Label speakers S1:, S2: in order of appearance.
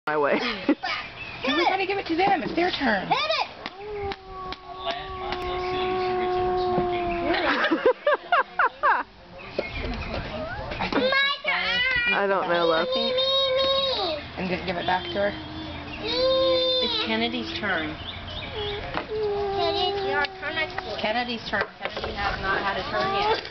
S1: my way.
S2: We gotta give it to them. It's their turn.
S3: Hit it! My turn!
S1: I don't know, love.
S3: Me.
S2: And give it back to her.
S4: It's Kennedy's turn.
S3: Kennedy's your turn.
S4: Kennedy's turn. Kennedy has not had a turn yet.